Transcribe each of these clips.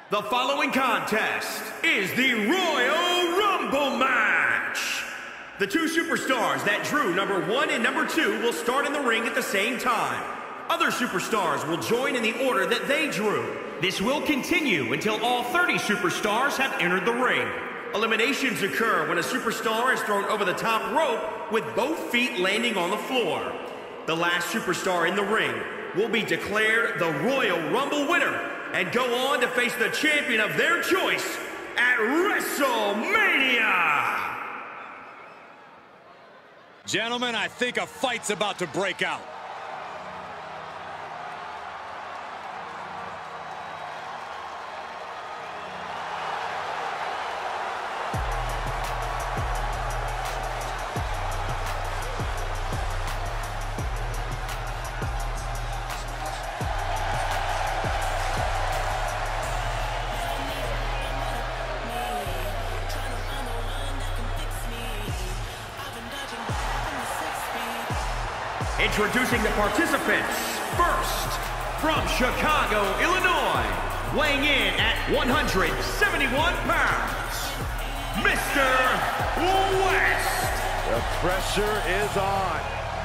The following contest is the Royal Rumble match. The two superstars that drew number 1 and number 2 will start in the ring at the same time. Other superstars will join in the order that they drew. This will continue until all 30 superstars have entered the ring. Eliminations occur when a superstar is thrown over the top rope with both feet landing on the floor. The last superstar in the ring will be declared the Royal Rumble winner and go on to face the champion of their choice at WrestleMania! Gentlemen, I think a fight's about to break out. Introducing the participants. First, from Chicago, Illinois, weighing in at 171 pounds, Mr. West. The pressure is on.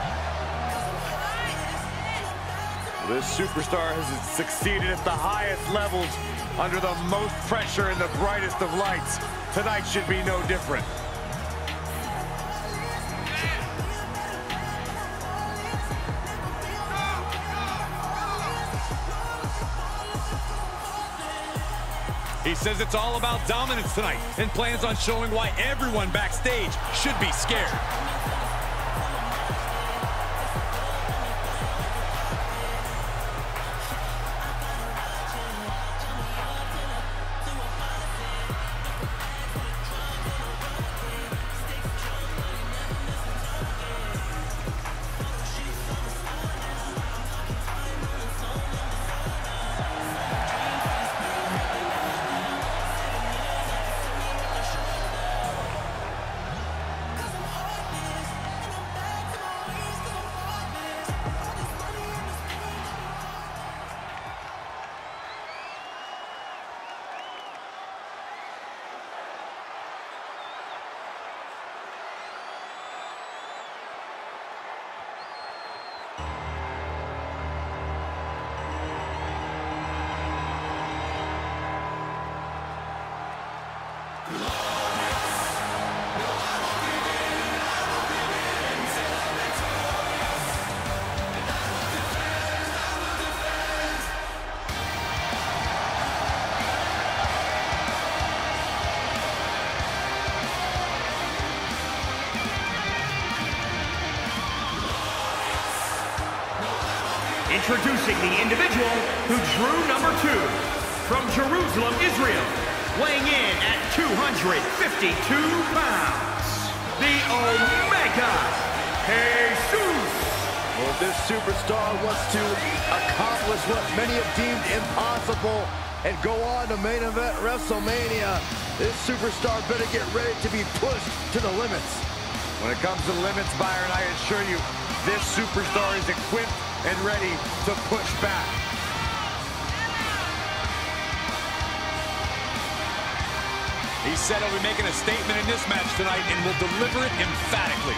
This superstar has succeeded at the highest levels under the most pressure and the brightest of lights. Tonight should be no different. He says it's all about dominance tonight and plans on showing why everyone backstage should be scared. Introducing the individual who drew number 2, from Jerusalem, Israel, weighing in at 252 pounds, the Omega Jesus. Well, this superstar wants to accomplish what many have deemed impossible and go on to main event WrestleMania. This superstar better get ready to be pushed to the limits. When it comes to limits, Byron, I assure you, this superstar is equipped and ready to push back. He said he'll be making a statement in this match tonight and will deliver it emphatically.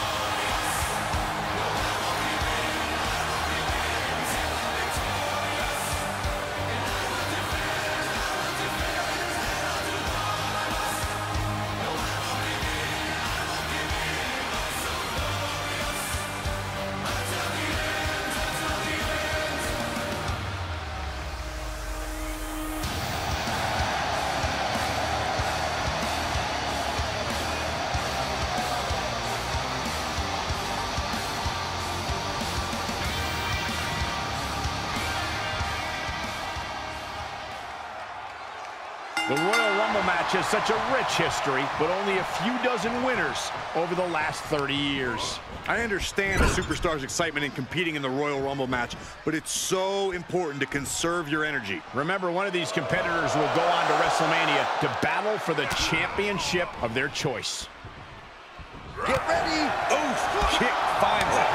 The Royal Rumble match has such a rich history, but only a few dozen winners over the last 30 years. I understand a superstar's excitement in competing in the Royal Rumble match, but it's so important to conserve your energy. Remember, one of these competitors will go on to WrestleMania to battle for the championship of their choice. Get ready. Oof, kick finds it.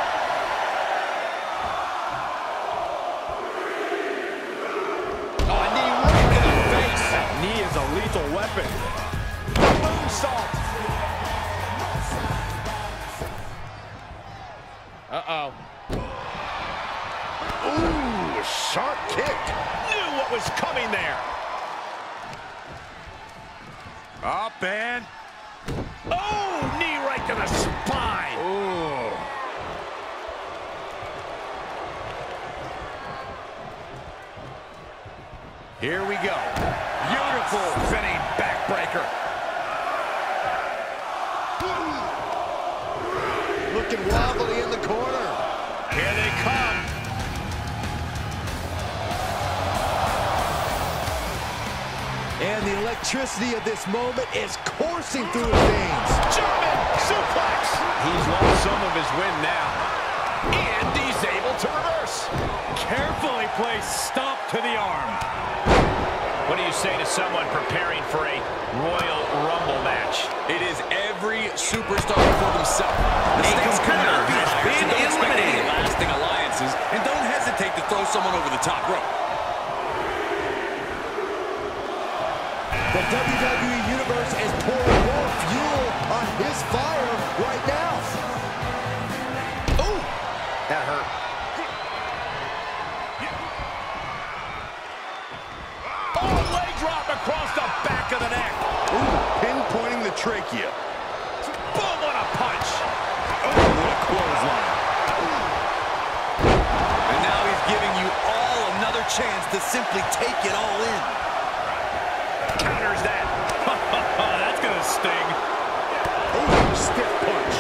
Oh, lethal weapon. Moonsault. Uh-oh. Ooh, sharp kick. Knew what was coming there. Up and... Oh, knee right to the spine. Ooh. Here we go. Beautiful spinning backbreaker. Looking wobbly in the corner. Here they come. And the electricity of this moment is coursing through his veins. German suplex. He's lost some of his wind now. And he's able to reverse. Carefully placed stomp to the arm. What do you say to someone preparing for a Royal Rumble match? It is every superstar for themselves. The stakes competitor has been eliminated. Lasting alliances, and don't hesitate to throw someone over the top rope. The WWE Universe is pouring more fuel on his fire right now. Ooh, that hurt. Oh, leg drop across the back of the neck. Ooh, pinpointing the trachea. Boom, what a punch. Oh, what a clothesline. And now he's giving you all another chance to simply take it all in. Counters that. That's gonna sting. Oh, stiff punch.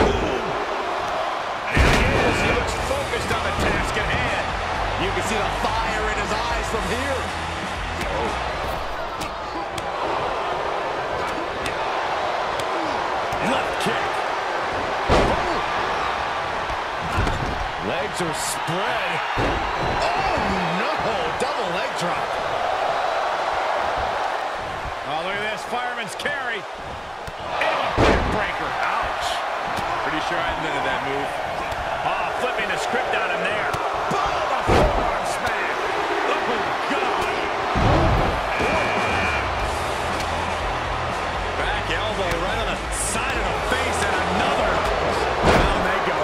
There he is. He looks focused on the task at hand. You can see the fire in his eyes from here. Left kick. Legs are spread. Oh, no. Double leg drop. Oh, look at this. Fireman's carry. And a backbreaker. Ouch. Pretty sure I invented that move. Oh, flipping the script on him there. Boom, a forearm smack. Oh, God. Back elbow right on the side of the face and another. Down they go.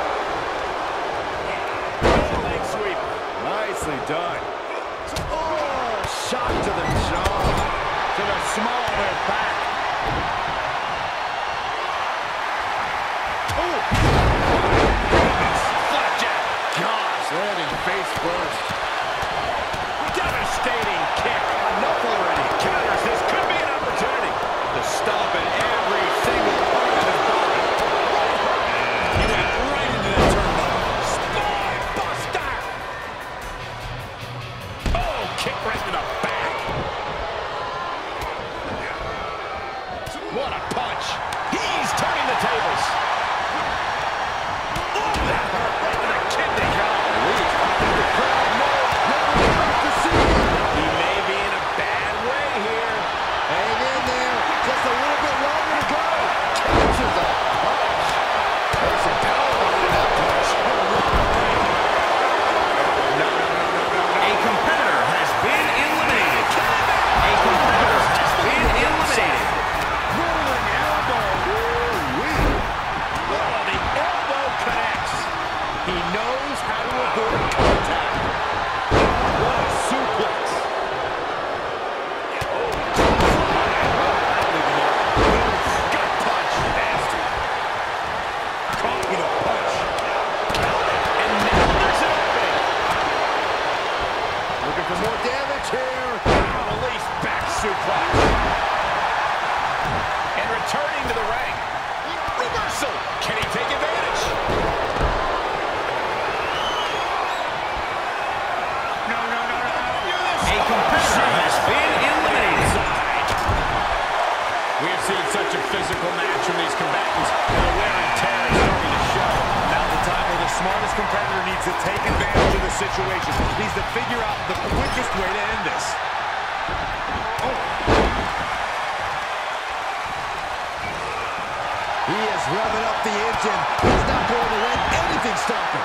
Leg sweep. Nicely done. Oh, shot to the jaw. To the small of their back. Oh. Flapjack. Gosh, landing face first. Devastating kick. Enough already. Counters. This could be an opportunity. To stop in every single part of his body. He went right into the turnbuckle. Spine buster. Oh, kick right to the back. What a punch. He's turning the tables. Oh, that hurt right to the kidney. The crowd knows what we're about to see. He may be in a bad way here. Hang in there. Just a little bit longer to go. Catches a punch. There's some power behind that punch. A competitor has been eliminated. A competitor has been eliminated. Rolling elbow. Oh, the elbow connects. He knows how to avoid contact. What a suplex. Gut punch. Nasty. Caught with a punch. And now there's an opening. Looking for more damage here. Release back suplex. And returning to the ring. Reversal. Can he take advantage? No. A competitor has been eliminated. We have seen such a physical match from these combatants, and the wear and tear is starting to show. Now the time where the smartest competitor needs to take advantage of the situation. Needs to figure out the quickest way to end this. He is revving up the engine. He's not going to let anything stop him.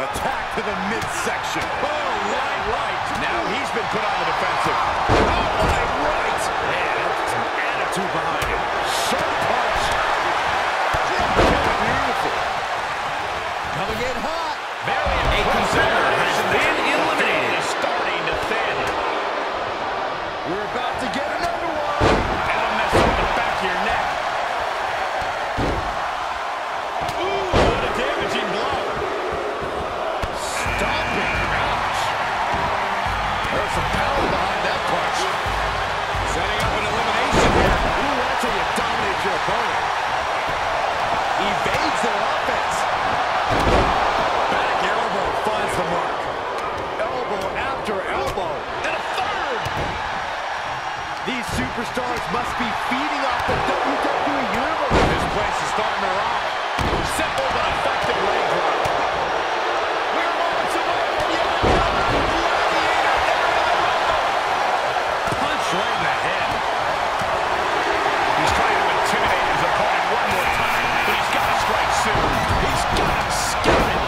Attack to the midsection. Oh, right. Now he's been put on the defensive. Oh, right. Man, that's some attitude behind it. Sharp punch. Beautiful. Coming in hot. Very A competitor has been eliminated. Is starting to thin. We're about to get another one. That'll mess up the back of your neck. Ooh, what a damaging blow. Stomping. Ouch. There's some power behind that punch. Setting up an elimination here. Ooh, that's how you dominate your opponent. Evades their offense. Back elbow finds the mark. Elbow after elbow. And a third. These superstars must be feeding off the WWE Universe. This place is starting to rock. Simple but effective leg drop. We're moments away from yet another gladiator there in the Rumble. Punch right in the head. He's trying to intimidate his opponent one more time, but he's got to strike soon. He's got him scouted.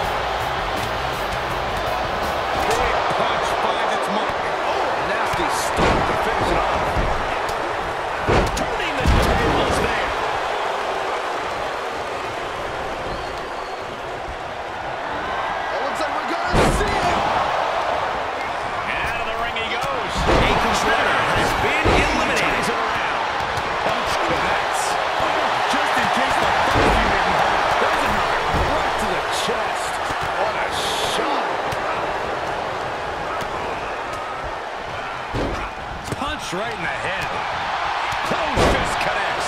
Big punch finds its mark. Oh, nasty stop to finish it off. Turning the tables there. It looks like we're going to see it. Out of the ring he goes. A competitor has been eliminated. Turns it around. Punch connects. Oh, just in case the first few didn't hurt. There's another. Right to the chest. What a shot. Punch right in the head. Close fist connects.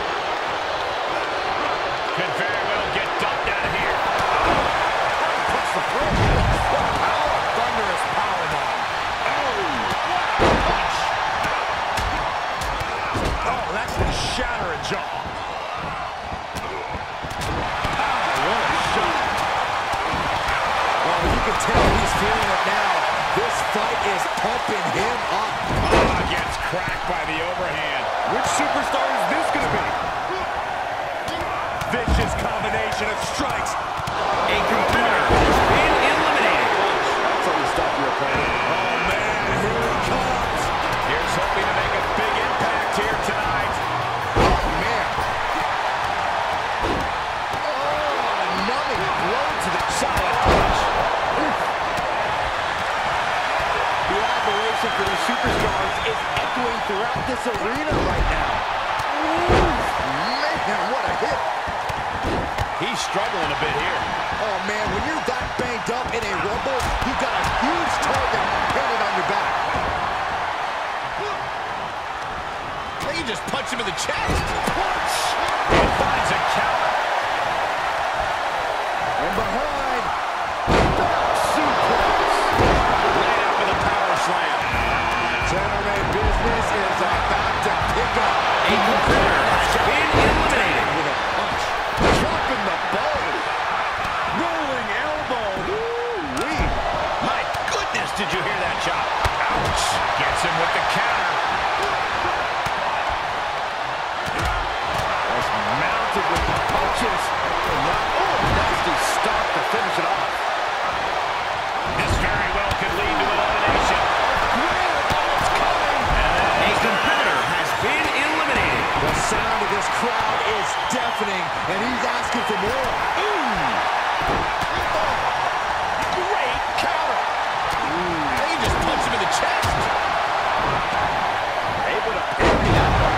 Could very well get dumped out of here. Puts the throat. What power. Thunderous powerbomb. Punch. Oh, that's the shatter a jaw. What a shot. Well, you can tell he's feeling it now. This fight is pumping him up. Gets cracked by the overhand. Which superstar is this going to be? Vicious combination of strikes. A competitor has been eliminated. That's how you stop your opponent. Oh, man, here it comes. Here's hoping to make a big impact here tonight. Oh, man. Oh, numbing blow to the solid punch. The admiration for these superstars is echoing throughout this arena right now. Ooh, man, what a hit. He's struggling a bit here. Oh, man, when you're that banged up in a Rumble, you've got a huge target headed on your back. They can just punch him in the chest. Punch! And finds a counter. And behind, back suplex. Laid out with a power slam. Gentlemen, business is about to pick up. A competitor has been eliminated. With a punch. Dropping the bow. Rolling elbow. Woo-wee. My goodness, did you hear that chop? Ouch. Gets him with the counter. That's mounted with the punches. And now, oh, nasty stop to finish it off. This very well could lead to elimination. A competitor has been eliminated. The sound of this crowd is deafening, and he's asking for more. Ooh. Oh. Great counter. They can just punch him in the chest. Able to parry that one.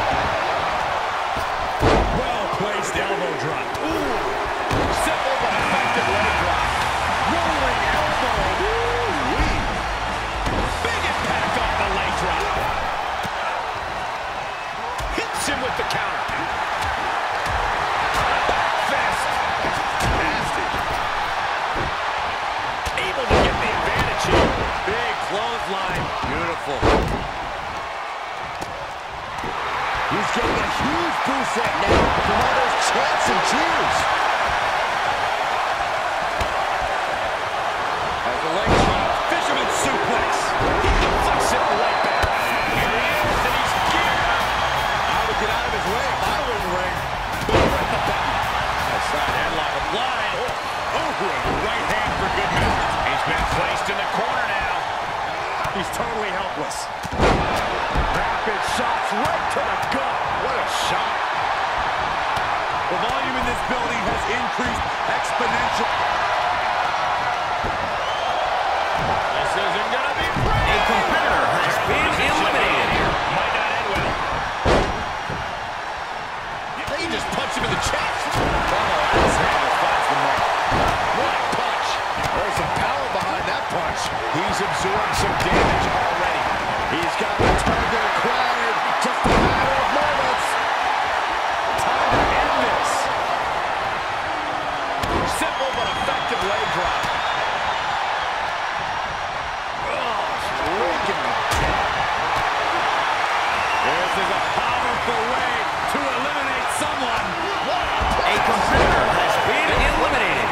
Well-placed elbow drop. Ooh. Simple but effective leg drop. Rolling elbow. Ooh-wee. Big impact off the leg drop. Hits him with the counter. Back fist. Nasty. Able to get the advantage here. Big clothesline. Beautiful. He's getting a huge boost right now from all those chants and cheers. As the leg drop, fisherman suplex. He deflects it right back. Here he is, and he's geared up. I would get out of his way if I were in the ring. Boom at the button. That side headlock applied. Oh, right hand for good. totally helpless. Rapid shots right to the gut. What a shot. The volume in this building has increased exponentially. This isn't going to be pretty. A competitor has been eliminated. Might not end well. They just punch him in the chest. His hand finds the mark. What a punch. There's some power behind that punch. He's absorbed some damage already. He's got the target acquired. Just a matter of moments. Time to end this. Simple but effective leg drop. Oh, striking the deck. This is a powerful way to eliminate someone. A competitor has been eliminated.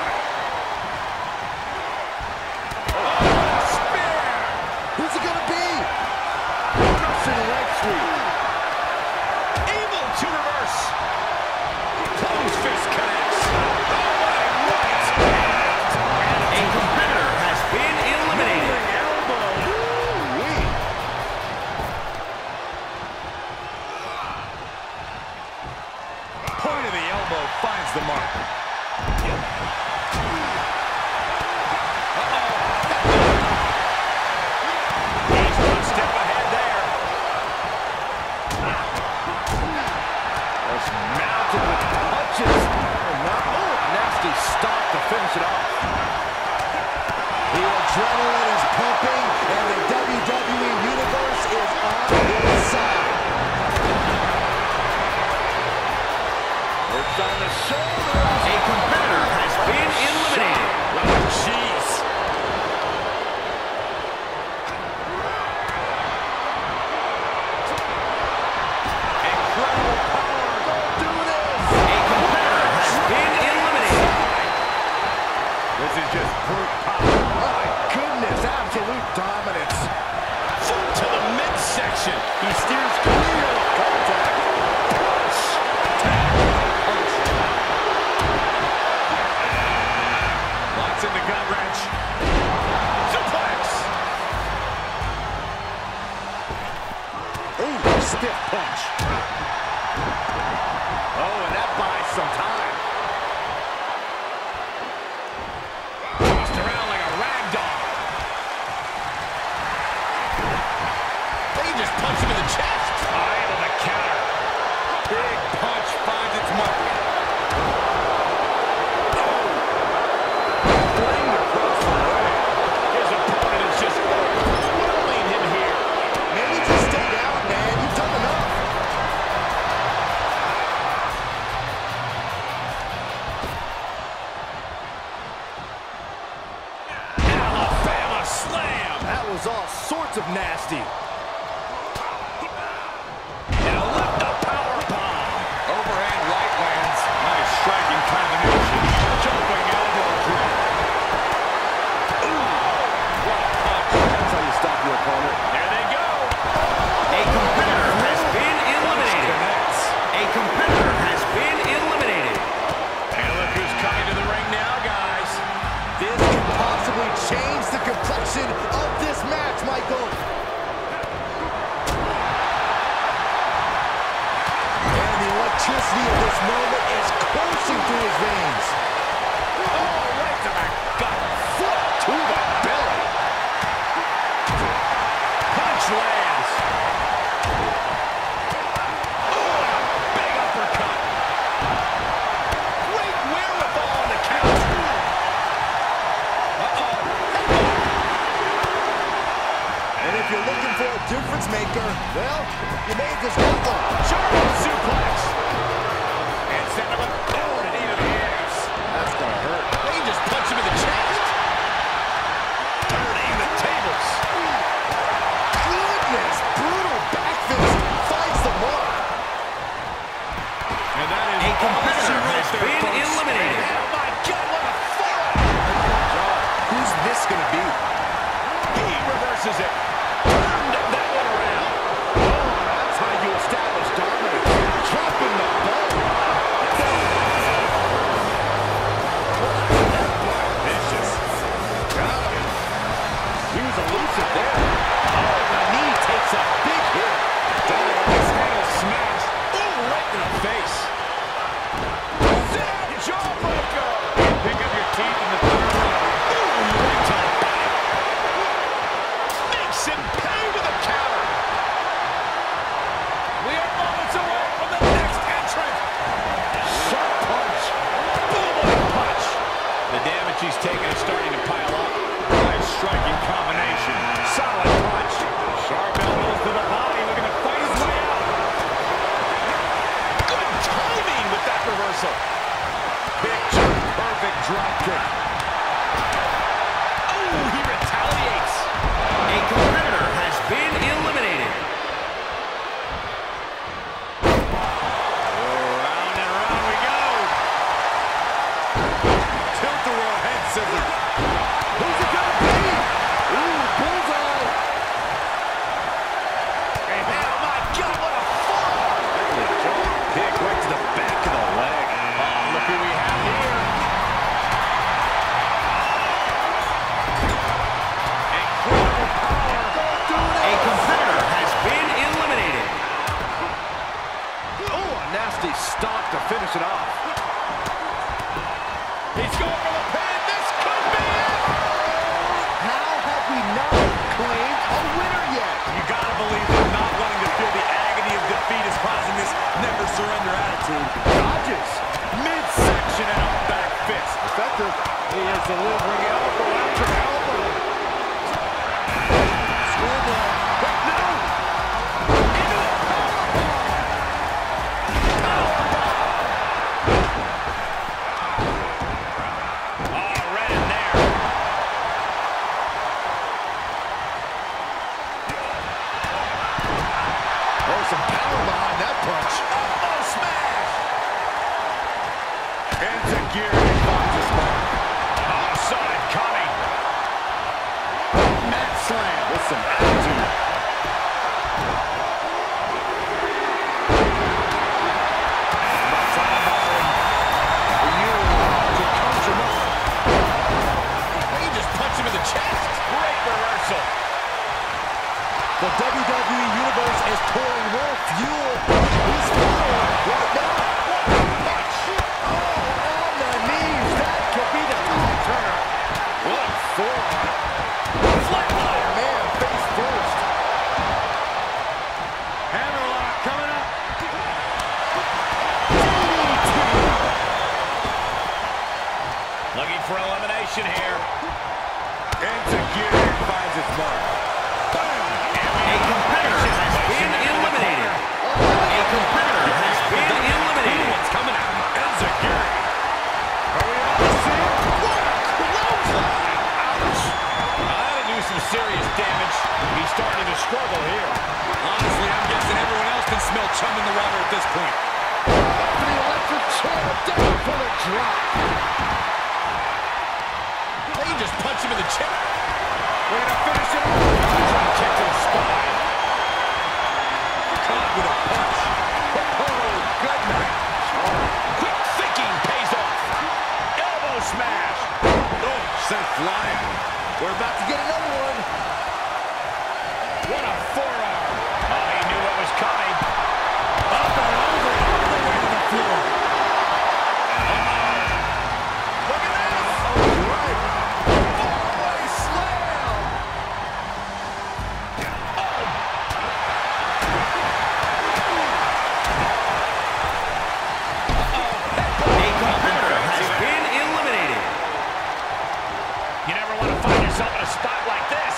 Who's it gonna be? Russian leg sweep. Able to reverse. Close fist connects. Oh, what a right. A competitor has been eliminated. Ooh-wee. Point of the elbow finds the mark. He's one step ahead there. Just mounted with punches. Oh, nasty stop to finish it off. The adrenaline is pumping, and the WWE Universe is on his side. It's on the shoulder. A competitor has been eliminated. Jeez. Incredible power. Don't do this. A competitor has been eliminated. This is just brute power. My goodness, absolute dominance. Foot to the midsection. He steers clear of contact. Locks in the gut wrench. Suplex. Ooh, stiff punch. Oh, and that buys some time. Tossed around like a rag doll. They just punch him in the chest. Able to counter. Big punch finds its mark. Flamed across the way. His opponent is just overwhelming him here. Maybe just stay down, man. You've done enough. Alabama slam. That was all sorts of nasty. And a lift up power bomb. Overhand right lands. Nice striking combination. Jumping elbow drop. That's how you stop your opponent. There they go. A competitor has been eliminated. A competitor has been eliminated. And look who's coming to the ring now, guys. This could possibly change the complexion of this match, Michael. And the electricity of this moment is coursing through his veins. Oh, right to the gut. Foot to the belly. Punch lands. Oh, and a big uppercut. Great wherewithal on the count. And if you're looking for a difference maker, well, you made this happen. German suplex. And set him up. Oh, and a knee to the ass. That's gonna hurt. They just punch him in the chest. Turning the tables. Goodness, brutal back fist finds the mark. And that is A competitor all she has wrote there, been folks. eliminated. Oh my God, what a forearm. Who's this gonna be? He reverses it. Turned that one around. That's how you establish dominance. Dropping the ball. Vicious. Got him. He was elusive there. Who's it gonna be? Ooh, bullseye. And oh my God, what a forearm! Kick right to the back of the leg. Oh, look who we have here. Incredible power. A competitor has been eliminated. Oh, a nasty stomp to finish it off. He's going for the pin. This could be it. How have we not claimed a winner yet? You gotta believe that not wanting to feel the agony of defeat is causing this never surrender attitude. Dodges. Midsection and a back fist. Effective. He is delivering elbow after elbow. Schoolboy. But no! Into a Oh, right in there. Oh, some power behind that punch. Oh, smash. Enzuigiri finds his mark. Oh, saw it coming. Mat slam with some attitude. He just punched him in the chest. Great reversal. The WWE Universe is pouring more fuel. He's firing right now. Punch. Oh, on the knees. That could be the top turner. What a forearm. Oh, man, face first. Hammerlock coming up. Looking for elimination here. Enzuigiri finds his mark. A competitor has been eliminated. A competitor has been eliminated. What's coming out? Enzuigiri. Are we about to see it? What a clothesline! Ouch! That'll do some serious damage. He's starting to struggle here. Honestly, I'm guessing everyone else can smell chum in the water at this point. Up to the electric chair, down for the drop. He just punched him in the chin. Way to finish it off. Drop kick to the spine. Caught with a punch. Oh, good night. Quick thinking pays off. Elbow smash. Oh, sent flying. We're about to get another one. What a forearm. Oh, he knew what was coming. Up and over, all the way to the floor. Look at this. Oh, right. Four-way slam. A competitor has been eliminated. You never want to find yourself in a spot like this.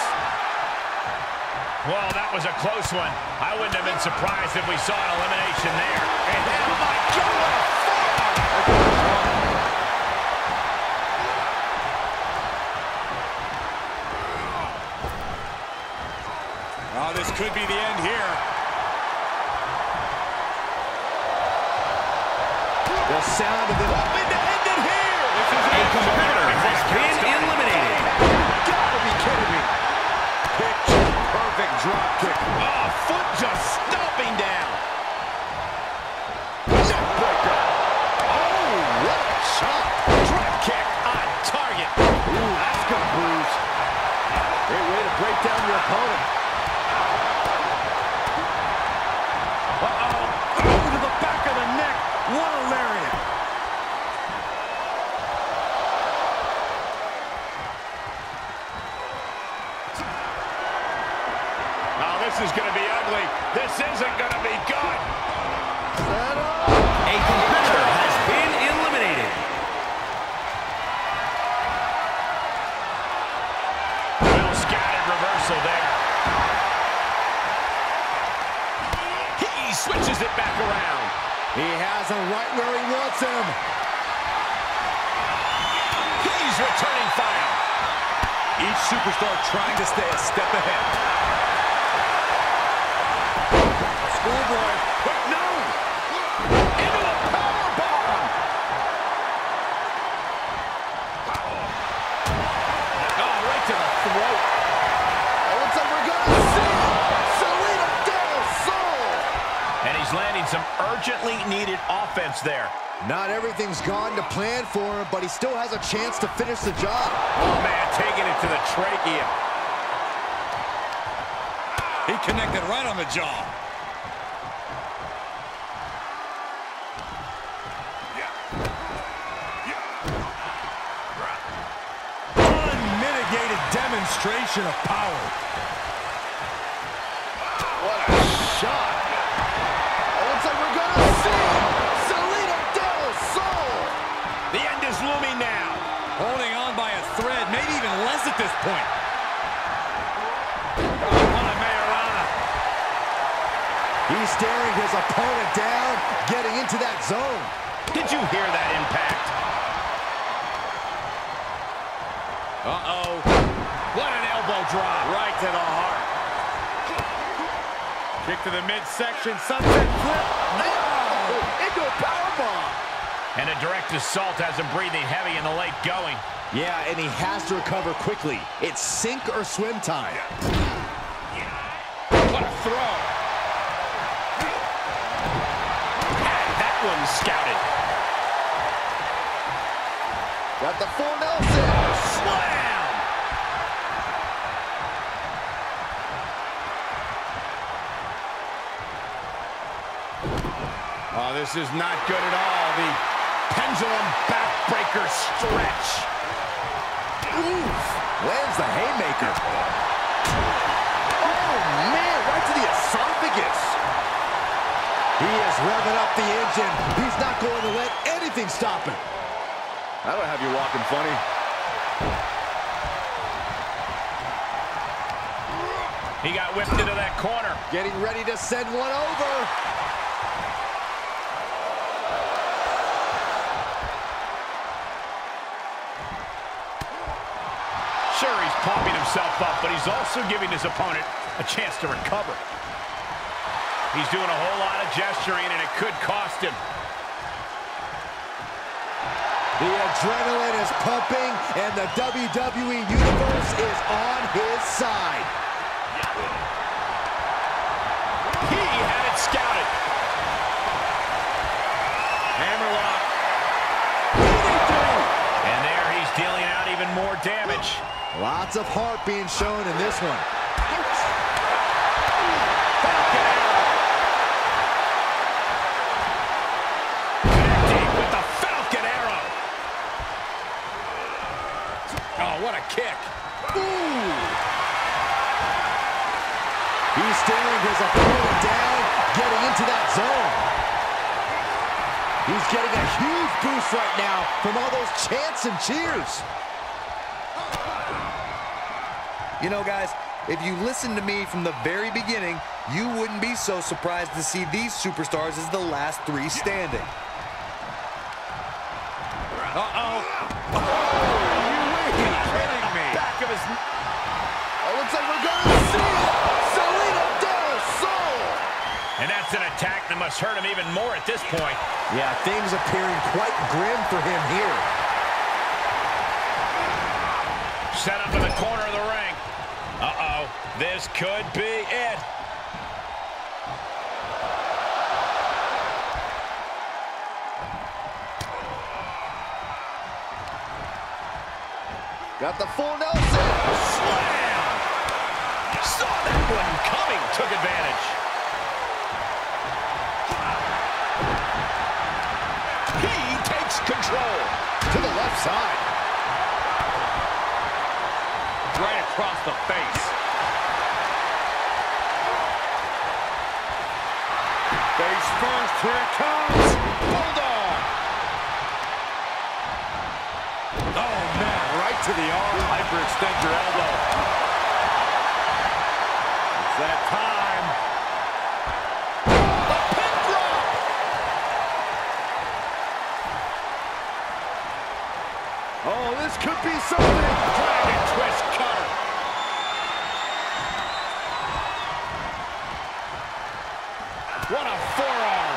Well, that was a close one. I wouldn't have been surprised if we saw an elimination there. And oh my God, what a forearm! Oh, this could be the end here. The sound of the open to end it here. A competitor has been eliminated. Gotta be kidding me. Picture perfect drop kick. Oh, foot just stomping down. Neckbreaker. Oh, what a shot. Drop kick on target. Ooh, that's gonna bruise. Great way to break down your opponent. Uh-oh. Oh, to the back of the neck. What a lariat. Oh, this is going to be ugly. This isn't going to be good. A competitor has been eliminated. Well scattered reversal there. He switches it back around. He has him right where he wants him. He's returning fire. Each superstar trying to stay a step ahead. Schoolboy. But no! Into a power bomb! right to the throat. It looks like we're going to see Selena Del Sol. And he's landing some urgently needed offense there. Not everything's gone to plan for him, but he still has a chance to finish the job. Oh, man, taking it to the trachea. He connected right on the jaw. Unmitigated demonstration of power. What a shot. It looks like we're going to see Selena Del Sol. The end is looming now. Holding on by a thread, maybe even less at this point. He's staring his opponent down, getting into that zone. Did you hear that impact? Uh-oh. What an elbow drop. Right to the heart. Kick to the midsection, sunset flip. No! Into a powerbomb. And a direct assault has him breathing heavy in the late going. Yeah, and he has to recover quickly. It's sink or swim time. What a throw. That one's scouted. Got the full Nelson. Slam! Oh, this is not good at all. The pendulum backbreaker stretch. Oof! Lands the haymaker. Oh, man, right to the esophagus. He is revving up the engine. He's not going to let anything stop him. That'll have you walking funny. He got whipped into that corner. Getting ready to send one over. Sure, he's pumping himself up, but he's also giving his opponent a chance to recover. He's doing a whole lot of gesturing, and it could cost him. The adrenaline is pumping, and the WWE Universe is on his side. He had it scouted. Hammerlock. And there he's dealing out even more damage. Lots of heart being shown in this one. Connecting with the Falcon Arrow. Oh, what a kick. Ooh! He's staring his opponent down, getting into that zone. He's getting a huge boost right now from all those chants and cheers. You know, guys, if you listen to me from the very beginning, you wouldn't be so surprised to see these superstars as the last three standing. Uh-oh. Oh, are you kidding me? Back of his... It looks like we're going to see Selena Del Sol. And that's an attack that must hurt him even more at this point. Yeah, things appearing quite grim for him here. Set up in the corner of the ring. Uh-oh, this could be it. Got the full Nelson. Slam! Saw that one coming, took advantage. He takes control. To the left side. Right across the face. Face first, here it comes. Hold on. Oh, man, right to the arm. Hyperextend your elbow. It's that time. The pin drop. Oh, this could be something. Dragon twist cutter. What a forearm.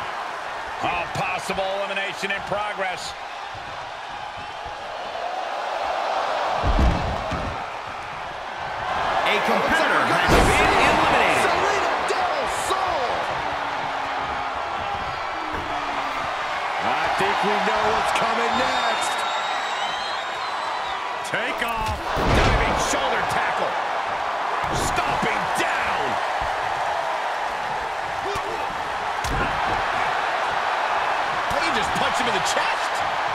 Oh, possible elimination in progress. takeoff. Diving shoulder tackle. Stomping down. He just punched him in the chest.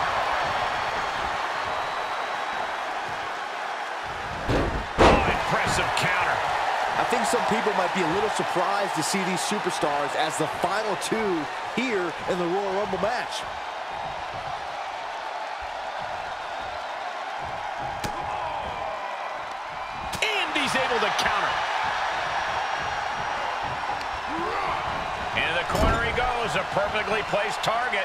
Oh, impressive counter. I think some people might be a little surprised to see these superstars as the final two here in the Royal Rumble match. And he's able to counter. Into the corner he goes, a perfectly placed target.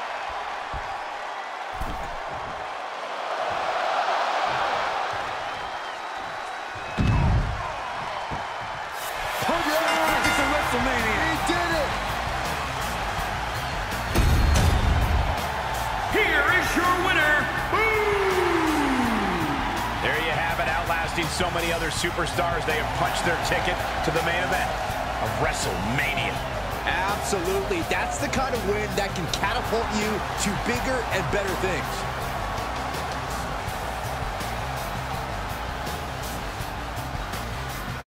He did it! Here is your winner, There you have it, outlasting so many other superstars. They have punched their ticket to the main event of WrestleMania. Absolutely. That's the kind of win that can catapult you to bigger and better things.